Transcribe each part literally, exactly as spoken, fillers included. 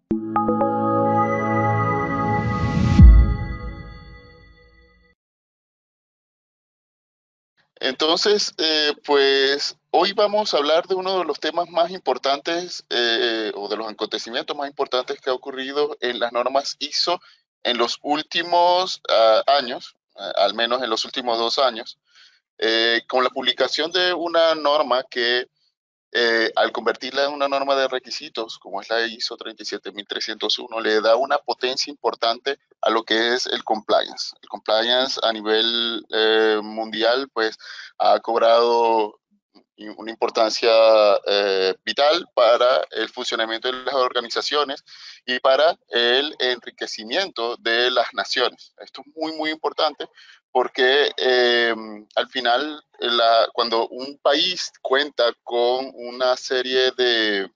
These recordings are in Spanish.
Entonces, eh, pues hoy vamos a hablar de uno de los temas más importantes eh, o de los acontecimientos más importantes que ha ocurrido en las normas ISO en los últimos uh, años, uh, al menos en los últimos dos años, eh, con la publicación de una norma que eh, al convertirla en una norma de requisitos, como es la ISO treinta y siete mil trescientos uno, le da una potencia importante a lo que es el compliance. El compliance a nivel eh, mundial, pues, ha cobrado una importancia eh, vital para el funcionamiento de las organizaciones y para el enriquecimiento de las naciones. Esto es muy, muy importante porque eh, al final, la, cuando un país cuenta con una serie de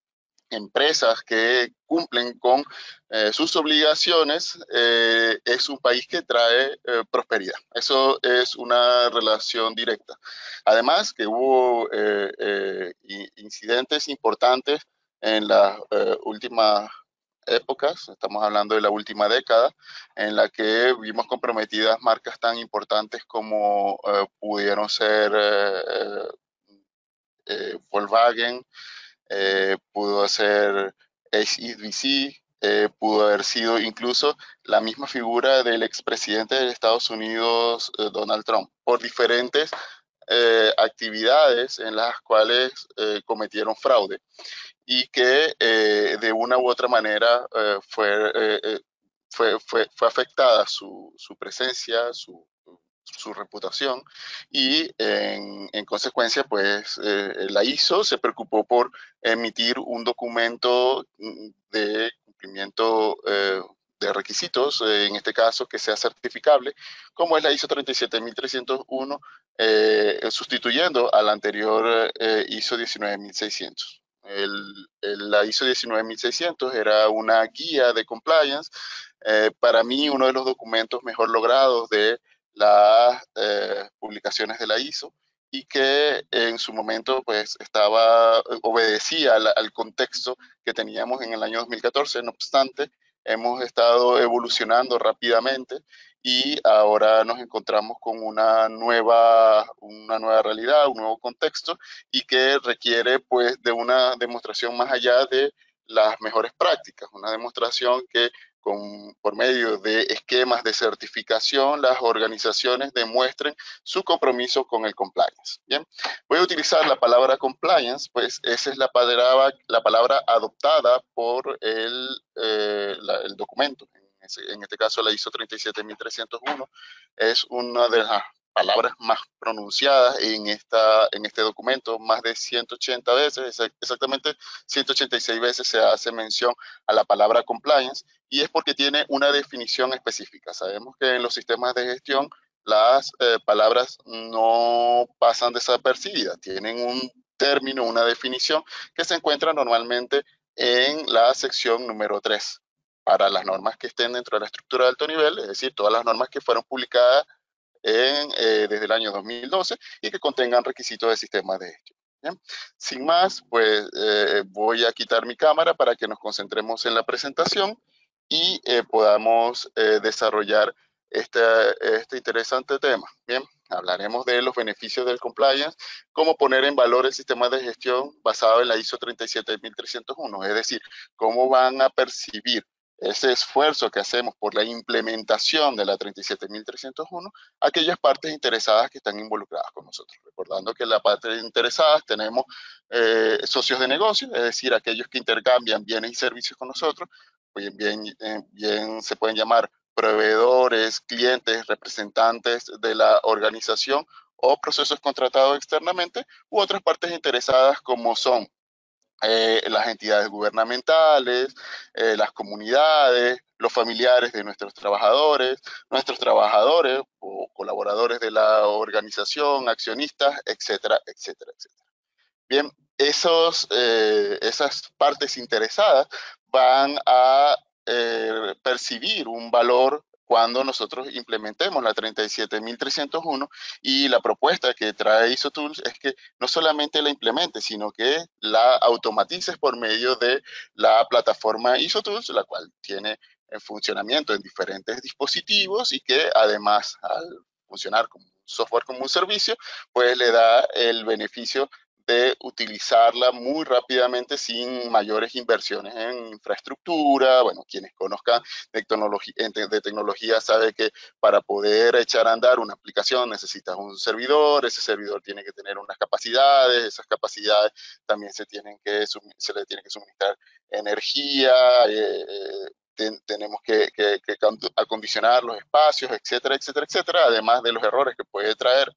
empresas que cumplen con eh, sus obligaciones, eh, es un país que trae eh, prosperidad. Eso es una relación directa. Además, que hubo eh, eh, incidentes importantes en las eh, últimas épocas, estamos hablando de la última década, en la que vimos comprometidas marcas tan importantes como eh, pudieron ser eh, eh, Volkswagen, eh, pudo ser H S B C, eh, pudo haber sido incluso la misma figura del expresidente de Estados Unidos, eh, Donald Trump, por diferentes eh, actividades en las cuales eh, cometieron fraude y que eh, de una u otra manera eh, fue, eh, fue, fue, fue, afectada su, su presencia, su, su reputación y en, en consecuencia pues eh, la ISO se preocupó por emitir un documento de cumplimiento eh, de requisitos, eh, en este caso que sea certificable, como es la ISO treinta y siete mil trescientos uno, eh, sustituyendo a la anterior eh, ISO diecinueve mil seiscientos. El, el, la ISO diecinueve mil seiscientos era una guía de compliance, eh, para mí uno de los documentos mejor logrados de las eh, publicaciones de la ISO y que en su momento pues estaba, obedecía al, al contexto que teníamos en el año dos mil catorce. No obstante, hemos estado evolucionando rápidamente y ahora nos encontramos con una nueva, una nueva realidad, un nuevo contexto y que requiere pues de una demostración más allá de las mejores prácticas, una demostración que con, por medio de esquemas de certificación, las organizaciones demuestren su compromiso con el compliance. Bien, voy a utilizar la palabra compliance, pues esa es la palabra, la palabra adoptada por el, eh, la, el documento. En, ese, en este caso, la ISO treinta y siete mil trescientos uno es una de las palabras más pronunciadas en, esta, en este documento, más de ciento ochenta veces, exactamente ciento ochenta y seis veces se hace mención a la palabra compliance, y es porque tiene una definición específica. Sabemos que en los sistemas de gestión las eh, palabras no pasan desapercibidas, tienen un término, una definición que se encuentra normalmente en la sección número tres para las normas que estén dentro de la estructura de alto nivel, es decir, todas las normas que fueron publicadas en, eh, desde el año dos mil doce y que contengan requisitos de sistemas de gestión. ¿Bien? Sin más, pues eh, voy a quitar mi cámara para que nos concentremos en la presentación y eh, podamos eh, desarrollar este, este interesante tema. Bien, hablaremos de los beneficios del compliance, cómo poner en valor el sistema de gestión basado en la ISO treinta y siete mil trescientos uno, es decir, cómo van a percibir ese esfuerzo que hacemos por la implementación de la treinta y siete mil trescientos uno, aquellas partes interesadas que están involucradas con nosotros. Recordando que en la parte de interesadas tenemos eh, socios de negocio, es decir, aquellos que intercambian bienes y servicios con nosotros, pues bien, bien, bien se pueden llamar proveedores, clientes, representantes de la organización o procesos contratados externamente, u otras partes interesadas como son Eh, las entidades gubernamentales, eh, las comunidades, los familiares de nuestros trabajadores, nuestros trabajadores o colaboradores de la organización, accionistas, etcétera, etcétera, etcétera. Bien, esos, eh, esas partes interesadas van a eh, percibir un valor cuando nosotros implementemos la treinta y siete mil trescientos uno, y la propuesta que trae ISOTools es que no solamente la implementes, sino que la automatices por medio de la plataforma ISOTools, la cual tiene en funcionamiento en diferentes dispositivos y que además al funcionar como software como un servicio, pues le da el beneficio de utilizarla muy rápidamente sin mayores inversiones en infraestructura. Bueno, quienes conozcan de tecnología, de tecnología sabe que para poder echar a andar una aplicación necesitas un servidor, ese servidor tiene que tener unas capacidades, esas capacidades también se, tienen que, se le tiene que suministrar energía, eh, ten, tenemos que, que, que acondicionar los espacios, etcétera, etcétera, etcétera, además de los errores que puede traer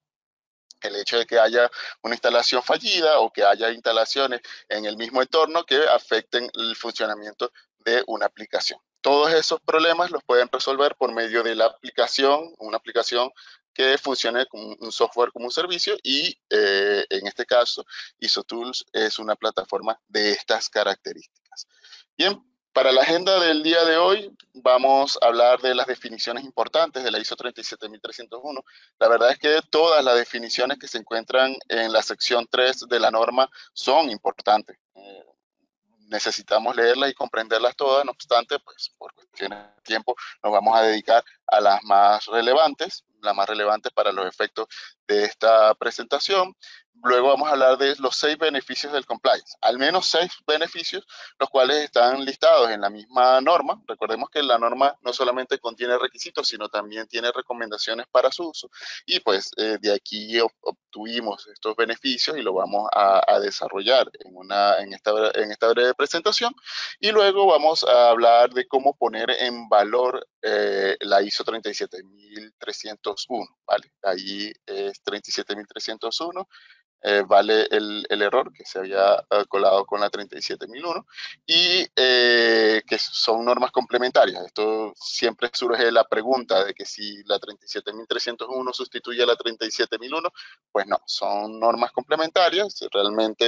el hecho de que haya una instalación fallida o que haya instalaciones en el mismo entorno que afecten el funcionamiento de una aplicación. Todos esos problemas los pueden resolver por medio de la aplicación, una aplicación que funcione como un software como un servicio, y eh, en este caso ISOTools es una plataforma de estas características. Bien, para la agenda del día de hoy vamos a hablar de las definiciones importantes de la ISO treinta y siete mil trescientos uno. La verdad es que todas las definiciones que se encuentran en la sección tres de la norma son importantes. Eh, necesitamos leerlas y comprenderlas todas, no obstante, pues por cuestiones de tiempo nos vamos a dedicar a las más relevantes, las más relevantes para los efectos de esta presentación. Luego vamos a hablar de los seis beneficios del compliance, al menos seis beneficios, los cuales están listados en la misma norma. Recordemos que la norma no solamente contiene requisitos, sino también tiene recomendaciones para su uso, y pues eh, de aquí obtuvimos estos beneficios y lo vamos a, a desarrollar en, una, en, esta, en esta breve presentación. Y luego vamos a hablar de cómo poner en valor eh, la ISO treinta y siete mil trescientos uno, ¿vale? Ahí es treinta y siete mil trescientos uno. Eh, vale el, el, error que se había uh, colado con la treinta y siete mil uno, y eh, que son normas complementarias. Esto siempre surge la pregunta de que si la treinta y siete mil trescientos uno sustituye a la treinta y siete mil uno, pues no, son normas complementarias. Realmente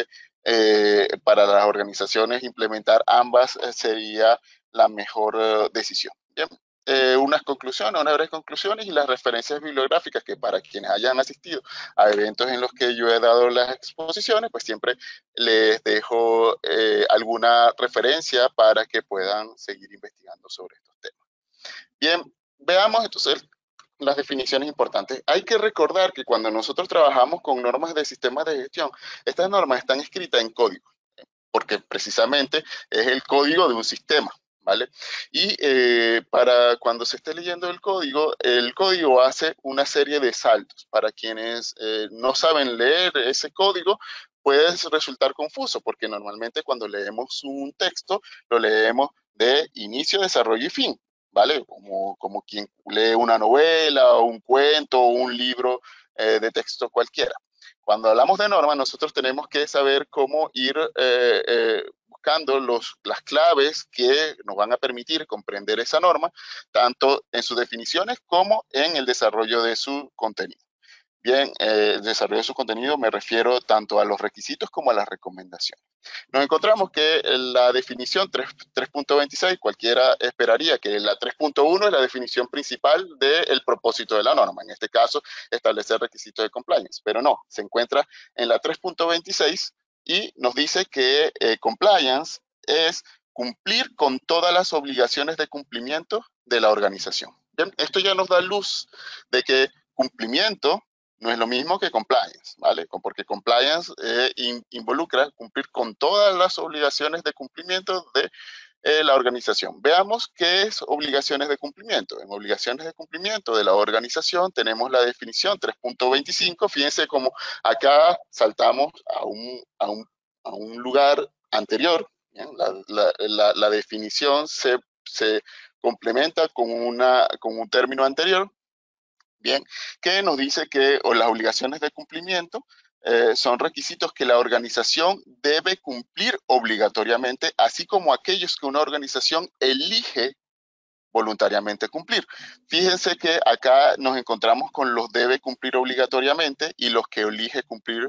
eh, para las organizaciones implementar ambas eh, sería la mejor uh, decisión. Bien. Eh, unas conclusiones, unas breves conclusiones y las referencias bibliográficas, que para quienes hayan asistido a eventos en los que yo he dado las exposiciones, pues siempre les dejo eh, alguna referencia para que puedan seguir investigando sobre estos temas. Bien, veamos entonces las definiciones importantes. Hay que recordar que cuando nosotros trabajamos con normas de sistemas de gestión, estas normas están escritas en código, porque precisamente es el código de un sistema, ¿vale? Y eh, para cuando se esté leyendo el código, el código hace una serie de saltos. Para quienes eh, no saben leer ese código, puede resultar confuso, porque normalmente cuando leemos un texto, lo leemos de inicio, desarrollo y fin, ¿vale? Como, como quien lee una novela, o un cuento, o un libro eh, de texto cualquiera. Cuando hablamos de normas, nosotros tenemos que saber cómo ir eh, eh, buscando los, las claves que nos van a permitir comprender esa norma, tanto en sus definiciones como en el desarrollo de su contenido. Bien, eh, el desarrollo de su contenido me refiero tanto a los requisitos como a las recomendaciones. Nos encontramos que la definición tres punto veintiséis, cualquiera esperaría que la tres punto uno es la definición principal del propósito de la norma, en este caso establecer requisitos de compliance, pero no, se encuentra en la tres punto veintiséis y nos dice que eh, compliance es cumplir con todas las obligaciones de cumplimiento de la organización. Bien, esto ya nos da luz de que cumplimiento no es lo mismo que compliance, ¿vale? Porque compliance eh, in, involucra cumplir con todas las obligaciones de cumplimiento de eh, la organización. Veamos qué es obligaciones de cumplimiento. En obligaciones de cumplimiento de la organización tenemos la definición tres punto veinticinco. Fíjense cómo acá saltamos a un, a un, a un lugar anterior. ¿Bien? La, la, la, la definición se, se complementa con, una, con un término anterior. Bien, que nos dice que o las obligaciones de cumplimiento eh, son requisitos que la organización debe cumplir obligatoriamente, así como aquellos que una organización elige voluntariamente cumplir. Fíjense que acá nos encontramos con los debe cumplir obligatoriamente y los que elige cumplir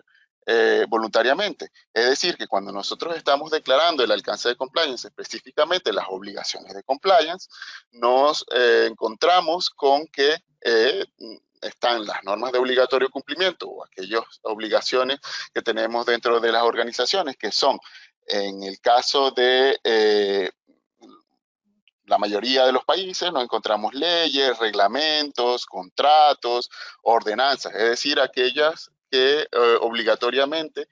eh, voluntariamente. Es decir, que cuando nosotros estamos declarando el alcance de compliance, específicamente las obligaciones de compliance, nos eh, encontramos con que eh, están las normas de obligatorio cumplimiento o aquellas obligaciones que tenemos dentro de las organizaciones, que son, en el caso de eh, la mayoría de los países, nos encontramos leyes, reglamentos, contratos, ordenanzas, es decir, aquellas que eh, obligatoriamente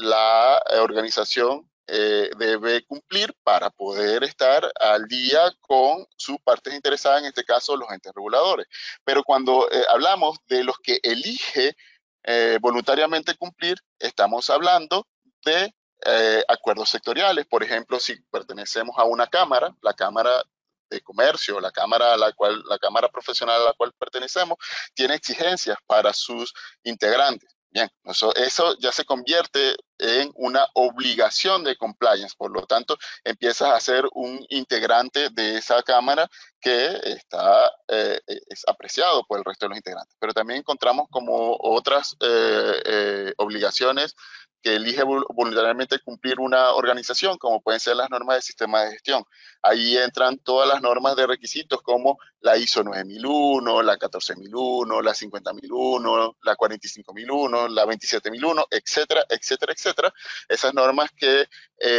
la eh, organización eh, debe cumplir para poder estar al día con sus partes interesadas, en este caso los entes reguladores. Pero cuando eh, hablamos de los que elige eh, voluntariamente cumplir, estamos hablando de eh, acuerdos sectoriales. Por ejemplo, si pertenecemos a una cámara, la Cámara de Comercio, la cámara a la cual, la cámara profesional a la cual pertenecemos, tiene exigencias para sus integrantes. Bien, eso, eso ya se convierte en una obligación de compliance, por lo tanto, empiezas a ser un integrante de esa cámara que está, eh, es apreciado por el resto de los integrantes. Pero también encontramos como otras eh, eh, obligaciones que elige voluntariamente cumplir una organización, como pueden ser las normas de sistema de gestión. Ahí entran todas las normas de requisitos como la ISO nueve mil uno, la catorce mil uno, la cincuenta mil uno, la cuarenta y cinco mil uno, la veintisiete mil uno, etcétera, etcétera, etcétera. Esas normas que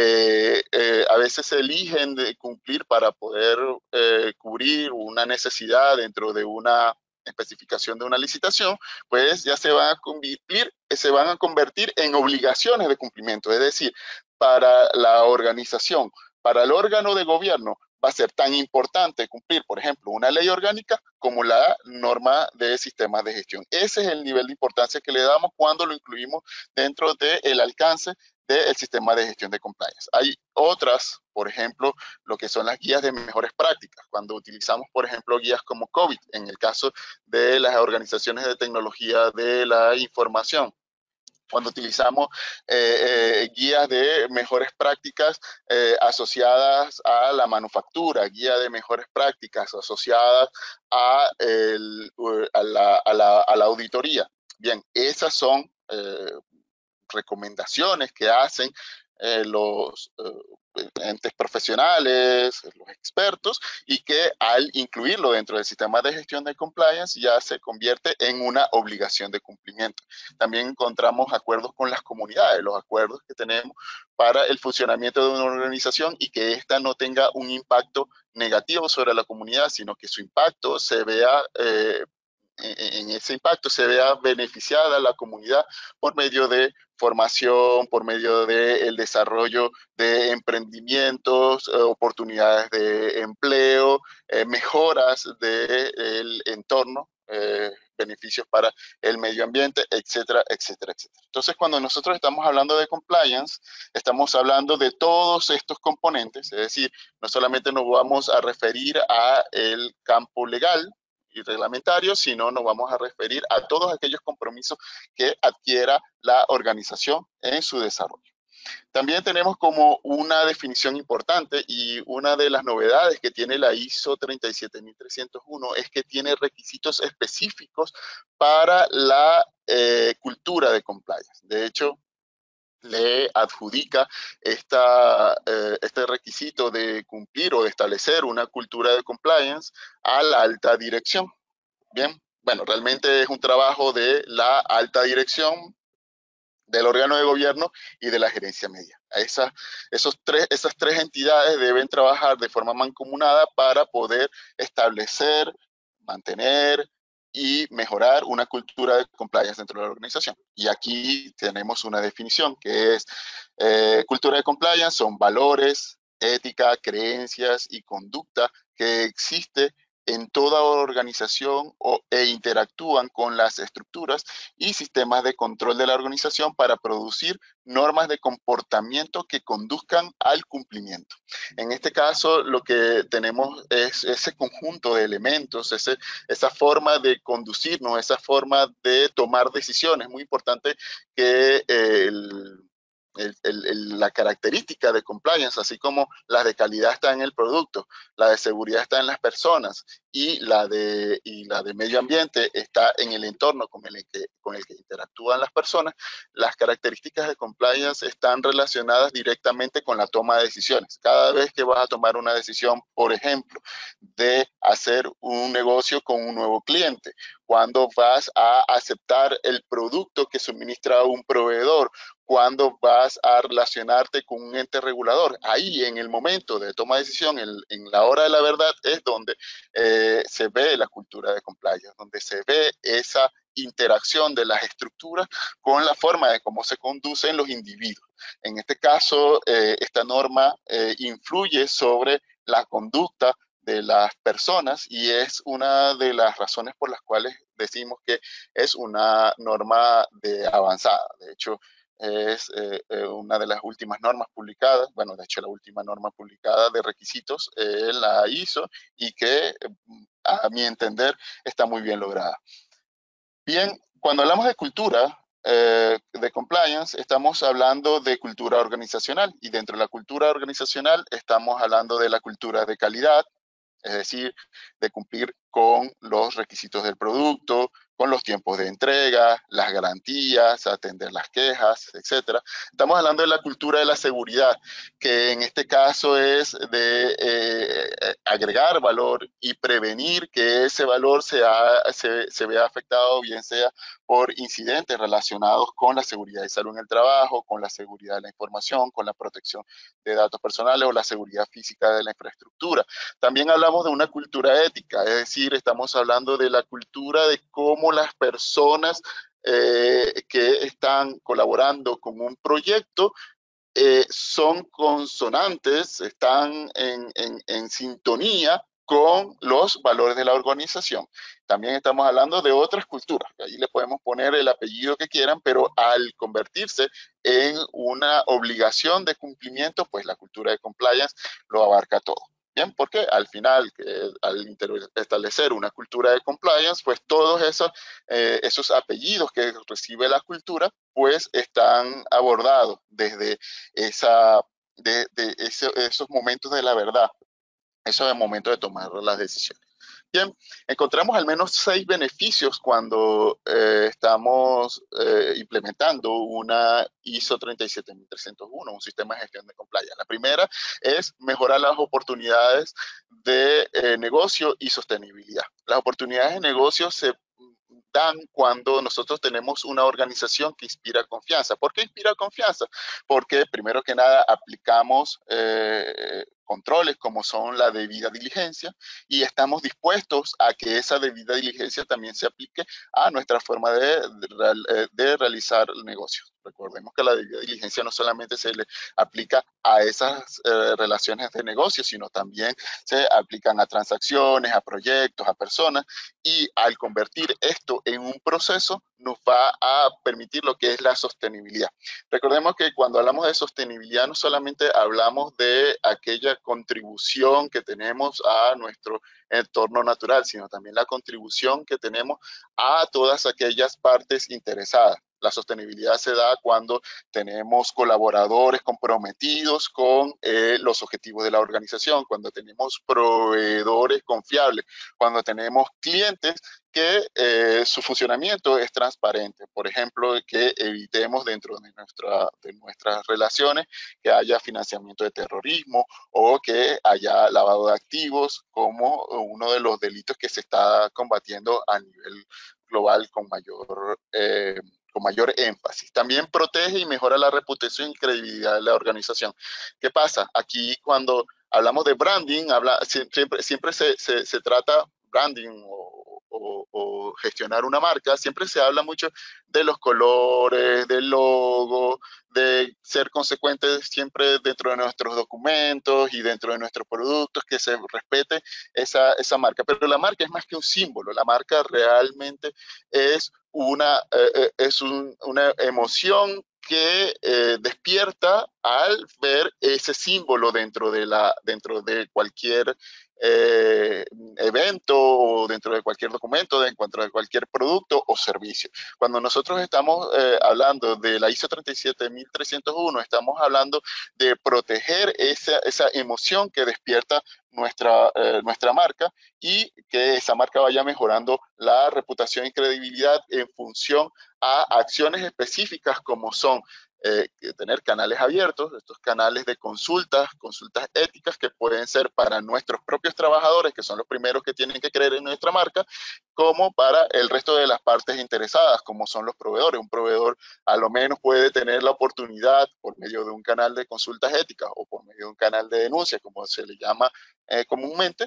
eh, eh, a veces se eligen de cumplir para poder eh, cubrir una necesidad dentro de una especificación de una licitación, pues ya se van a cumplir, se van a convertir en obligaciones de cumplimiento. Es decir, para la organización, para el órgano de gobierno, va a ser tan importante cumplir, por ejemplo, una ley orgánica como la norma de sistemas de gestión. Ese es el nivel de importancia que le damos cuando lo incluimos dentro del alcance del sistema de gestión de compliance. Hay otras, por ejemplo, lo que son las guías de mejores prácticas, cuando utilizamos, por ejemplo, guías como COVID, en el caso de las organizaciones de tecnología de la información, cuando utilizamos eh, eh, guías de mejores prácticas eh, asociadas a la manufactura, guías de mejores prácticas asociadas a, el, a, la, a, la, a la auditoría. Bien, esas son eh, recomendaciones que hacen eh, los eh, entes profesionales, los expertos, y que al incluirlo dentro del sistema de gestión de compliance ya se convierte en una obligación de cumplimiento. También encontramos acuerdos con las comunidades, los acuerdos que tenemos para el funcionamiento de una organización y que ésta no tenga un impacto negativo sobre la comunidad, sino que su impacto se vea eh, en ese impacto se vea beneficiada la comunidad por medio de formación, por medio del desarrollo de emprendimientos, eh, oportunidades de empleo, eh, mejoras del entorno, eh, beneficios para el medio ambiente, etcétera, etcétera, etcétera. Entonces, cuando nosotros estamos hablando de compliance, estamos hablando de todos estos componentes, es decir, no solamente nos vamos a referir a el campo legal y reglamentario, sino nos vamos a referir a todos aquellos compromisos que adquiera la organización en su desarrollo. También tenemos como una definición importante y una de las novedades que tiene la ISO treinta y siete mil trescientos uno es que tiene requisitos específicos para la eh, cultura de compliance. De hecho, le adjudica esta, eh, este requisito de cumplir o de establecer una cultura de compliance a la alta dirección. Bien, bueno, realmente es un trabajo de la alta dirección, del órgano de gobierno y de la gerencia media. Esa, esos tres, esas tres entidades deben trabajar de forma mancomunada para poder establecer, mantener y mejorar una cultura de compliance dentro de la organización. Y aquí tenemos una definición que es eh, cultura de compliance son valores, ética, creencias y conducta que existe en toda organización o, e interactúan con las estructuras y sistemas de control de la organización para producir normas de comportamiento que conduzcan al cumplimiento. En este caso, lo que tenemos es ese conjunto de elementos, ese, esa forma de conducirnos, esa forma de tomar decisiones. Muy importante que eh, el el, el, el, la característica de compliance, así como la de calidad está en el producto, la de seguridad está en las personas y la de, y la de medio ambiente está en el entorno con el, que, con el que interactúan las personas, las características de compliance están relacionadas directamente con la toma de decisiones. Cada vez que vas a tomar una decisión, por ejemplo, de hacer un negocio con un nuevo cliente, cuando vas a aceptar el producto que suministra un proveedor, cuando vas a relacionarte con un ente regulador. Ahí, en el momento de toma de decisión, en, en la hora de la verdad, es donde eh, se ve la cultura de compliance, donde se ve esa interacción de las estructuras con la forma de cómo se conducen los individuos. En este caso, eh, esta norma eh, influye sobre la conducta de las personas y es una de las razones por las cuales decimos que es una norma de avanzada. De hecho, es eh, eh, una de las últimas normas publicadas, bueno, de hecho la última norma publicada de requisitos eh, la hizo y que a mi entender está muy bien lograda. Bien, cuando hablamos de cultura, eh, de compliance, estamos hablando de cultura organizacional y dentro de la cultura organizacional estamos hablando de la cultura de calidad, es decir, de cumplir con los requisitos del producto, con los tiempos de entrega, las garantías, atender las quejas, etcétera. Estamos hablando de la cultura de la seguridad, que en este caso es de eh, agregar valor y prevenir que ese valor sea, se, se vea afectado, bien sea por incidentes relacionados con la seguridad y salud en el trabajo, con la seguridad de la información, con la protección de datos personales o la seguridad física de la infraestructura. También hablamos de una cultura ética, es decir, estamos hablando de la cultura de cómo las personas eh, que están colaborando con un proyecto eh, son consonantes, están en, en, en sintonía con los valores de la organización. También estamos hablando de otras culturas, ahí le podemos poner el apellido que quieran, pero al convertirse en una obligación de cumplimiento, pues la cultura de compliance lo abarca todo. Bien, porque al final, eh, al establecer una cultura de compliance, pues todos esos, eh, esos apellidos que recibe la cultura, pues están abordados desde esa, de, de ese, esos momentos de la verdad, esos momentos de tomar las decisiones. Bien, encontramos al menos seis beneficios cuando eh, estamos eh, implementando una I S O treinta y siete mil trescientos uno, un sistema de gestión de compliance. La primera es mejorar las oportunidades de eh, negocio y sostenibilidad. Las oportunidades de negocio se dan cuando nosotros tenemos una organización que inspira confianza. ¿Por qué inspira confianza? Porque primero que nada aplicamos eh, controles como son la debida diligencia y estamos dispuestos a que esa debida diligencia también se aplique a nuestra forma de, de, de realizar negocios. Recordemos que la debida diligencia no solamente se le aplica a esas eh, relaciones de negocio, sino también se aplican a transacciones, a proyectos, a personas, y al convertir esto en un proceso nos va a permitir lo que es la sostenibilidad. Recordemos que cuando hablamos de sostenibilidad no solamente hablamos de aquella contribución que tenemos a nuestro entorno natural, sino también la contribución que tenemos a todas aquellas partes interesadas. La sostenibilidad se da cuando tenemos colaboradores comprometidos con eh, los objetivos de la organización, cuando tenemos proveedores confiables, cuando tenemos clientes que eh, su funcionamiento es transparente. Por ejemplo, que evitemos dentro de, nuestra, de nuestras relaciones que haya financiamiento de terrorismo o que haya lavado de activos como uno de los delitos que se está combatiendo a nivel global con mayor eh, con mayor énfasis. También protege y mejora la reputación y credibilidad de la organización. ¿Qué pasa? Aquí cuando hablamos de branding, habla, siempre, siempre se, se, se trata branding o, o, o gestionar una marca, siempre se habla mucho de los colores, del logo, de ser consecuentes siempre dentro de nuestros documentos y dentro de nuestros productos, que se respete esa, esa marca. Pero la marca es más que un símbolo, la marca realmente es una, eh, es un, una emoción que eh, despierta al ver ese símbolo dentro de, la, dentro de cualquier eh, evento o dentro de cualquier documento, dentro de cualquier producto o servicio. Cuando nosotros estamos eh, hablando de la ISO treinta y siete mil trescientos uno, estamos hablando de proteger esa, esa emoción que despierta nuestra, eh, nuestra marca y que esa marca vaya mejorando la reputación y credibilidad en función a acciones específicas como son eh, tener canales abiertos, estos canales de consultas, consultas éticas que pueden ser para nuestros propios trabajadores, que son los primeros que tienen que creer en nuestra marca, como para el resto de las partes interesadas, como son los proveedores. Un proveedor a lo menos puede tener la oportunidad por medio de un canal de consultas éticas o por medio de un canal de denuncia, como se le llama eh, comúnmente,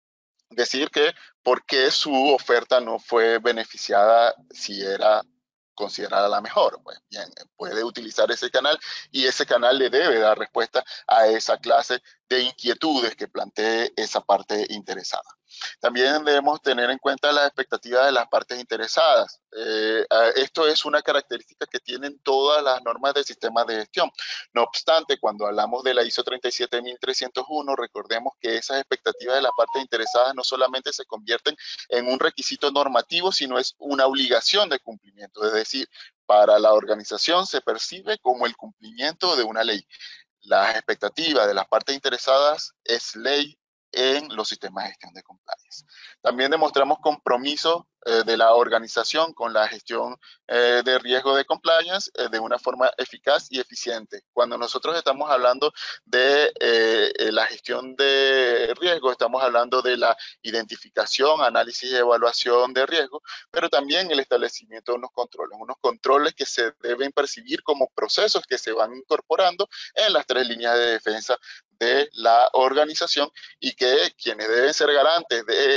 decir que por qué su oferta no fue beneficiada si era considerada la mejor. Pues bien, puede utilizar ese canal y ese canal le debe dar respuesta a esa clase de inquietudes que plantee esa parte interesada. También debemos tener en cuenta las expectativas de las partes interesadas. Eh, esto es una característica que tienen todas las normas del sistema de gestión. No obstante, cuando hablamos de la ISO treinta y siete mil trescientos uno, recordemos que esas expectativas de las partes interesadas no solamente se convierten en un requisito normativo, sino es una obligación de cumplimiento. Es decir, para la organización se percibe como el cumplimiento de una ley. Las expectativas de las partes interesadas es ley en los sistemas de gestión de compliance. También demostramos compromiso eh, de la organización con la gestión eh, de riesgo de compliance eh, de una forma eficaz y eficiente. Cuando nosotros estamos hablando de eh, la gestión de riesgo, estamos hablando de la identificación, análisis y evaluación de riesgo, pero también el establecimiento de unos controles, unos controles que se deben percibir como procesos que se van incorporando en las tres líneas de defensa de la organización y que quienes deben ser garantes de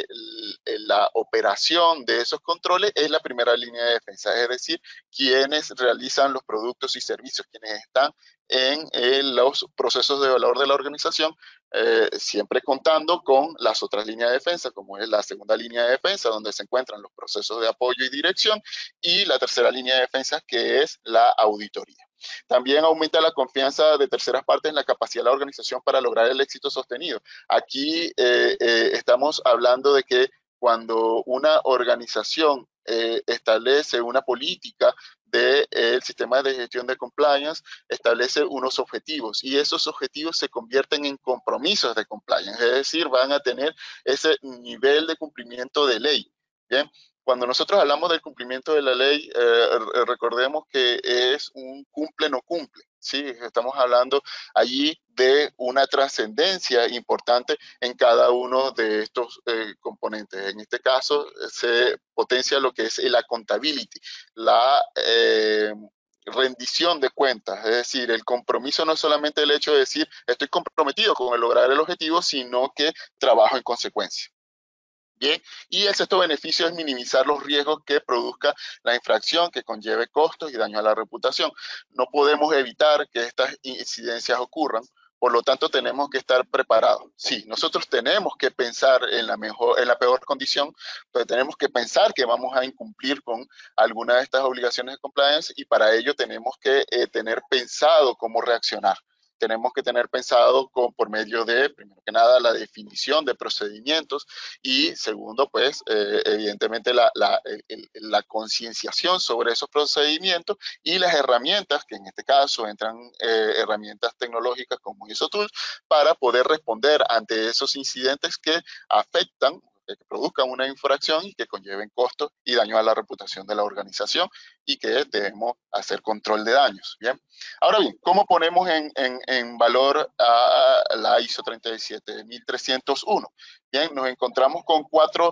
la operación de esos controles es la primera línea de defensa, es decir, quienes realizan los productos y servicios, quienes están en, en los procesos de valor de la organización, eh, siempre contando con las otras líneas de defensa, como es la segunda línea de defensa, donde se encuentran los procesos de apoyo y dirección, y la tercera línea de defensa, que es la auditoría. También aumenta la confianza de terceras partes en la capacidad de la organización para lograr el éxito sostenido. Aquí eh, eh, estamos hablando de que cuando una organización eh, establece una política del de, sistema de gestión de compliance, establece unos objetivos y esos objetivos se convierten en compromisos de compliance, es decir, van a tener ese nivel de cumplimiento de ley. Bien, cuando nosotros hablamos del cumplimiento de la ley, eh, recordemos que es un cumple no cumple, ¿sí? Estamos hablando allí de una trascendencia importante en cada uno de estos eh, componentes. En este caso, se potencia lo que es el accountability, la eh, rendición de cuentas, es decir, el compromiso no es solamente el hecho de decir estoy comprometido con el lograr el objetivo, sino que trabajo en consecuencia. Bien, y el sexto beneficio es minimizar los riesgos que produzca la infracción que conlleve costos y daño a la reputación. No podemos evitar que estas incidencias ocurran, por lo tanto tenemos que estar preparados. Sí, nosotros tenemos que pensar en la, mejor, en la peor condición, pero tenemos que pensar que vamos a incumplir con alguna de estas obligaciones de compliance y para ello tenemos que eh, tener pensado cómo reaccionar. Tenemos que tener pensado con, por medio de, primero que nada, la definición de procedimientos y segundo, pues, eh, evidentemente la, la, la concienciación sobre esos procedimientos y las herramientas, que en este caso entran eh, herramientas tecnológicas como ISO Tools, para poder responder ante esos incidentes que afectan, que produzcan una infracción y que conlleven costos y daño a la reputación de la organización y que debemos hacer control de daños. Bien. Ahora bien, ¿cómo ponemos en, en, en valor a la ISO treinta y siete mil trescientos uno? Bien, nos encontramos con cuatro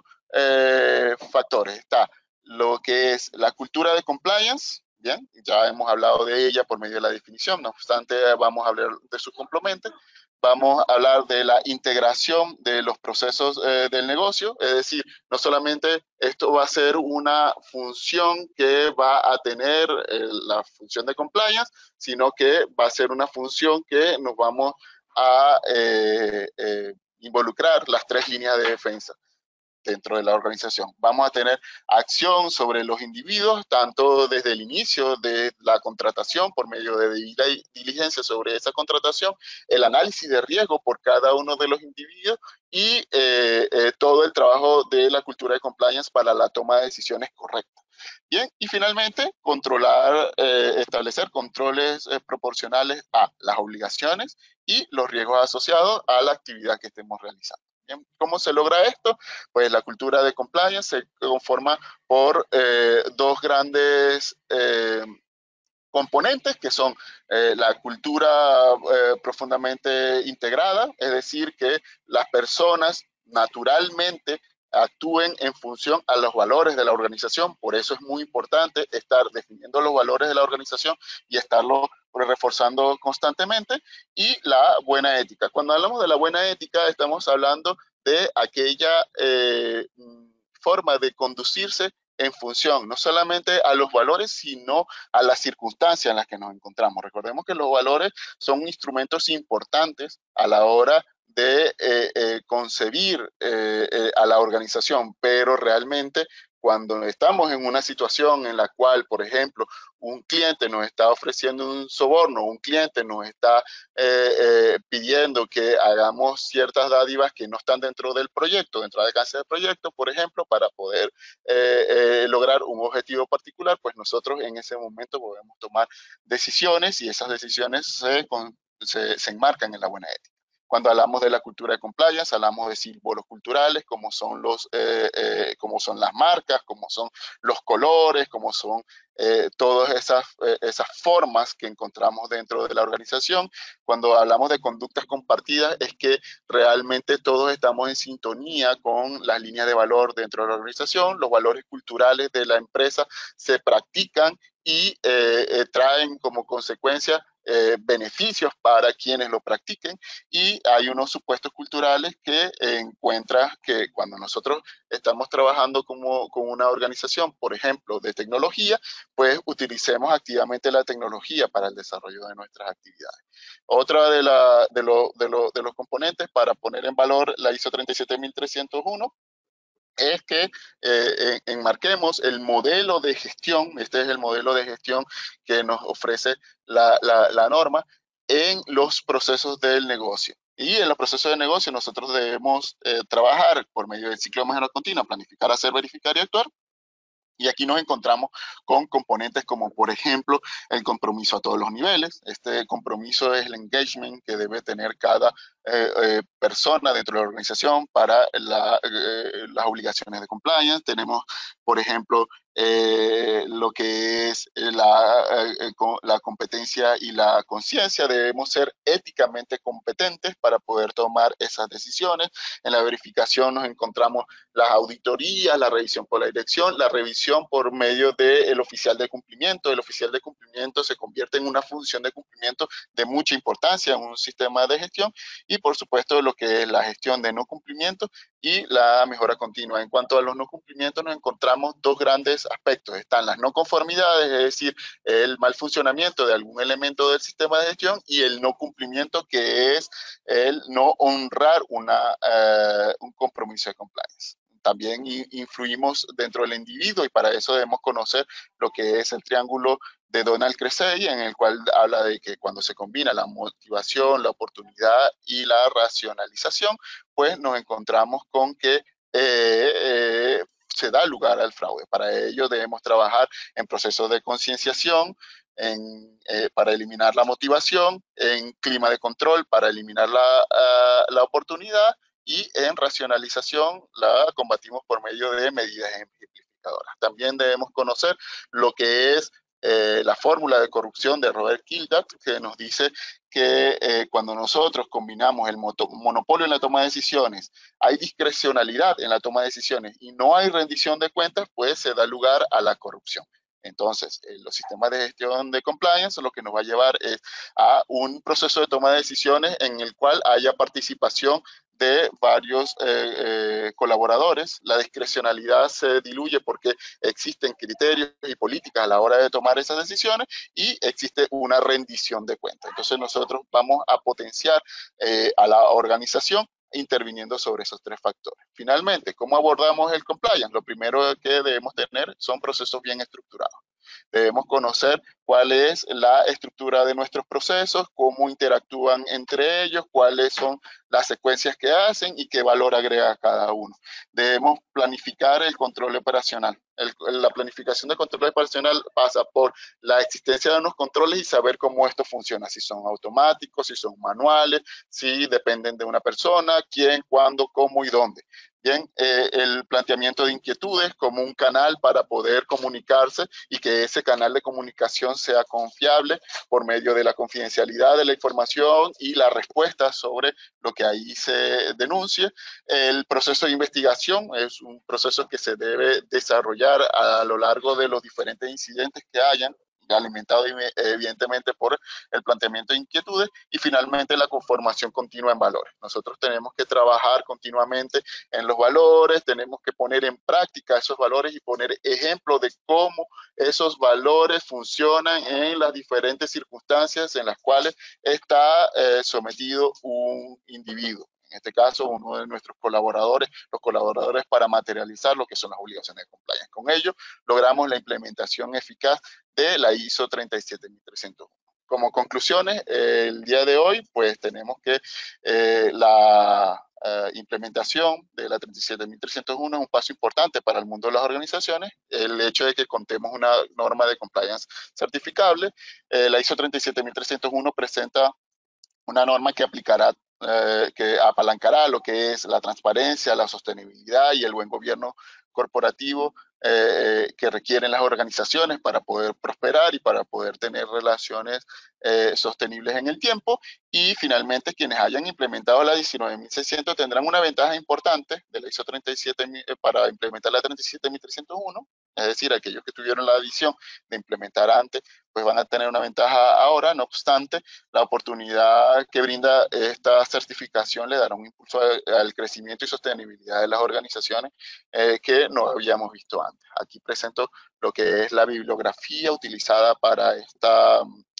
eh, factores. Está lo que es la cultura de compliance, bien, ya hemos hablado de ella por medio de la definición, no obstante vamos a hablar de sus complementos. Vamos a hablar de la integración de los procesos eh, del negocio, es decir, no solamente esto va a ser una función que va a tener eh, la función de compliance, sino que va a ser una función que nos vamos a eh, eh, involucrar las tres líneas de defensa. dentro de la organización. Vamos a tener acción sobre los individuos, tanto desde el inicio de la contratación por medio de diligencia sobre esa contratación, el análisis de riesgo por cada uno de los individuos y eh, eh, todo el trabajo de la cultura de compliance para la toma de decisiones correctas. Bien, y finalmente, controlar, eh, establecer controles eh, proporcionales a las obligaciones y los riesgos asociados a la actividad que estemos realizando. Bien, ¿cómo se logra esto? Pues la cultura de compliance se conforma por eh, dos grandes eh, componentes, que son eh, la cultura eh, profundamente integrada, es decir, que las personas naturalmente actúen en función a los valores de la organización. Por eso es muy importante estar definiendo los valores de la organización y estarlo reforzando constantemente. Y la buena ética. Cuando hablamos de la buena ética, estamos hablando de aquella eh, forma de conducirse en función no solamente a los valores, sino a las circunstancias en las que nos encontramos. Recordemos que los valores son instrumentos importantes a la hora de eh, eh, concebir eh, eh, a la organización, pero realmente cuando estamos en una situación en la cual, por ejemplo, un cliente nos está ofreciendo un soborno, un cliente nos está eh, eh, pidiendo que hagamos ciertas dádivas que no están dentro del proyecto, dentro del alcance del proyecto, por ejemplo, para poder eh, eh, lograr un objetivo particular, pues nosotros en ese momento podemos tomar decisiones y esas decisiones se, con, se, se enmarcan en la buena ética. Cuando hablamos de la cultura de compliance, hablamos de símbolos culturales, como son, los, eh, eh, como son las marcas, como son los colores, como son eh, todas esas, eh, esas formas que encontramos dentro de la organización. Cuando hablamos de conductas compartidas, es que realmente todos estamos en sintonía con las líneas de valor dentro de la organización. Los valores culturales de la empresa se practican y eh, eh, traen como consecuencia Eh, beneficios para quienes lo practiquen, y hay unos supuestos culturales que eh, encuentras que cuando nosotros estamos trabajando como, con una organización, por ejemplo, de tecnología, pues utilicemos activamente la tecnología para el desarrollo de nuestras actividades. Otra de, la, de, lo, de, lo, de los componentes para poner en valor la ISO treinta y siete mil trescientos uno es que eh, enmarquemos el modelo de gestión. Este es el modelo de gestión que nos ofrece la, la, la norma en los procesos del negocio. Y en los procesos de negocio nosotros debemos eh, trabajar por medio del ciclo de mejora continua, planificar, hacer, verificar y actuar. Y aquí nos encontramos con componentes como, por ejemplo, el compromiso a todos los niveles. Este compromiso es el engagement que debe tener cada eh, eh, persona dentro de la organización para la, eh, las obligaciones de compliance. Tenemos, por ejemplo, eh, lo que es la, eh, la competencia y la conciencia. Debemos ser éticamente competentes para poder tomar esas decisiones. En la verificación nos encontramos las auditorías, la revisión por la dirección, la revisión por medio del oficial de cumplimiento. El oficial de cumplimiento se convierte en una función de cumplimiento de mucha importancia en un sistema de gestión, y por supuesto lo que es la gestión de no cumplimiento y la mejora continua. En cuanto a los no cumplimientos, nos encontramos dos grandes aspectos. Están las no conformidades, es decir, el mal funcionamiento de algún elemento del sistema de gestión, y el no cumplimiento, que es el no honrar una, uh, un compromiso de compliance. También influimos dentro del individuo, y para eso debemos conocer lo que es el triángulo de Donald Cressey, en el cual habla de que cuando se combina la motivación, la oportunidad y la racionalización, pues nos encontramos con que eh, eh, se da lugar al fraude. Para ello debemos trabajar en procesos de concienciación, En, eh, para eliminar la motivación, en clima de control para eliminar la, uh, la oportunidad, y en racionalización la combatimos por medio de medidas ejemplificadoras. También debemos conocer lo que es eh, la fórmula de corrupción de Robert Kildat, que nos dice que eh, cuando nosotros combinamos el monopolio en la toma de decisiones, hay discrecionalidad en la toma de decisiones y no hay rendición de cuentas, pues se da lugar a la corrupción. Entonces, eh, los sistemas de gestión de compliance lo que nos va a llevar es a un proceso de toma de decisiones en el cual haya participación de varios eh, eh, colaboradores. La discrecionalidad se diluye porque existen criterios y políticas a la hora de tomar esas decisiones, y existe una rendición de cuentas. Entonces nosotros vamos a potenciar eh, a la organización interviniendo sobre esos tres factores. Finalmente, ¿cómo abordamos el compliance? Lo primero que debemos tener son procesos bien estructurados. Debemos conocer cuál es la estructura de nuestros procesos, cómo interactúan entre ellos, cuáles son las secuencias que hacen y qué valor agrega cada uno. Debemos planificar el control operacional. El, la planificación de control operacional pasa por la existencia de unos controles y saber cómo esto funciona, si son automáticos, si son manuales, si dependen de una persona, quién, cuándo, cómo y dónde. Bien, eh, el planteamiento de inquietudes como un canal para poder comunicarse y que ese canal de comunicación sea confiable por medio de la confidencialidad de la información y la respuesta sobre lo que ahí se denuncie. El proceso de investigación es un proceso que se debe desarrollar a lo largo de los diferentes incidentes que hayan, alimentado evidentemente por el planteamiento de inquietudes, y finalmente la conformación continua en valores. Nosotros tenemos que trabajar continuamente en los valores, tenemos que poner en práctica esos valores y poner ejemplos de cómo esos valores funcionan en las diferentes circunstancias en las cuales está eh, sometido un individuo. En este caso, uno de nuestros colaboradores, los colaboradores para materializar lo que son las obligaciones de compliance. Con ello, logramos la implementación eficaz de la I S O treinta y siete mil trescientos uno. Como conclusiones, eh, el día de hoy, pues tenemos que eh, la eh, implementación de la treinta y siete mil trescientos uno es un paso importante para el mundo de las organizaciones. El hecho de que contemos una norma de compliance certificable. Eh, la I S O treinta y siete mil trescientos uno presenta una norma que aplicará, eh, que apalancará lo que es la transparencia, la sostenibilidad y el buen gobierno corporativo eh, que requieren las organizaciones para poder prosperar y para poder tener relaciones eh, sostenibles en el tiempo. Y finalmente, quienes hayan implementado la diecinueve mil seiscientos tendrán una ventaja importante de la I S O treinta y siete mil, eh, para implementar la treinta y siete mil trescientos uno, es decir, aquellos que tuvieron la visión de implementar antes, pues van a tener una ventaja ahora. No obstante, la oportunidad que brinda esta certificación le dará un impulso al crecimiento y sostenibilidad de las organizaciones eh, que no habíamos visto antes. Aquí presento lo que es la bibliografía utilizada para esta,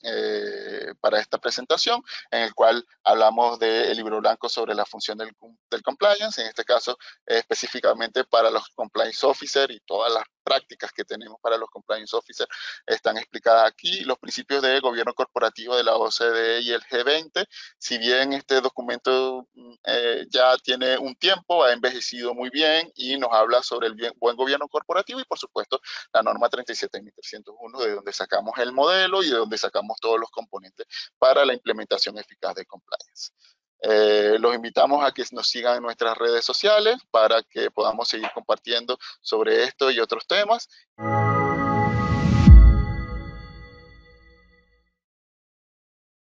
eh, para esta presentación, en el cual hablamos del libro blanco sobre la función del, del compliance, en este caso eh, específicamente para los compliance officers, y todas las prácticas que tenemos para los compliance officers están explicadas aquí. Los principios de gobierno corporativo de la O C D E y el G veinte, si bien este documento eh, ya tiene un tiempo, ha envejecido muy bien y nos habla sobre el bien, buen gobierno corporativo, y por supuesto la norma treinta y siete mil trescientos uno, de donde sacamos el modelo y de donde sacamos todos los componentes para la implementación eficaz de compliance. Eh, los invitamos a que nos sigan en nuestras redes sociales para que podamos seguir compartiendo sobre esto y otros temas.